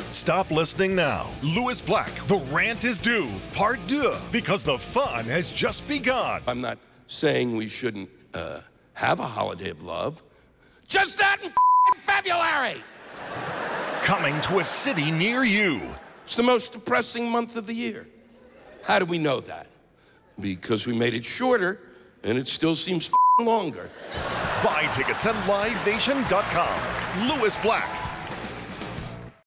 Stop listening now. Louis Black, The Rant is Due, Part 2, because the fun has just begun. I'm not saying we shouldn't have a holiday of love. Just not in February. Coming to a city near you. It's the most depressing month of the year. How do we know that? Because we made it shorter, and it still seems longer. Buy tickets at livenation.com. Louis Black,